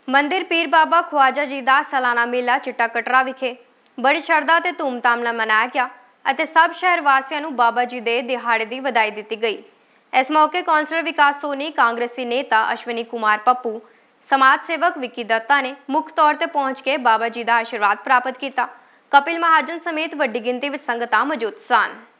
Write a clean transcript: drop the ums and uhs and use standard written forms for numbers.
ਮੰਦਿਰ ਪੀਰ ਬਾਬਾ ਖਵਾਜਾ ਜੀ ਦਾ ਸਾਲਾਨਾ ਮੇਲਾ ਚਿੱਟਾ ਕਟਰਾ ਵਿਖੇ ਬੜੀ ਸ਼ਰਧਾ ਤੇ ਧੂਮਧਾਮ ਨਾਲ ਮਨਾਇਆ ਗਿਆ ਅਤੇ ਸਭ ਸ਼ਹਿਰ ਵਾਸੀਆਂ ਨੂੰ ਬਾਬਾ ਜੀ ਦੇ ਦਿਹਾੜੇ ਦੀ ਵਧਾਈ ਦਿੱਤੀ ਗਈ। ਇਸ ਮੌਕੇ ਕੌਂਸਲਰ ਵਿਕਾਸ ਸੋਨੀ, ਕਾਂਗਰਸੀ ਨੇਤਾ ਅਸ਼ਵਨੀ ਕੁਮਾਰ ਪੱਪੂ, समाज सेवक विक्की दत्ता ने मुख्य तौर पर पहुंच के बाबा जी का आशीर्वाद प्राप्त किया। कपिल महाजन समेत वड्डी गिनती में संगतां मौजूद सन।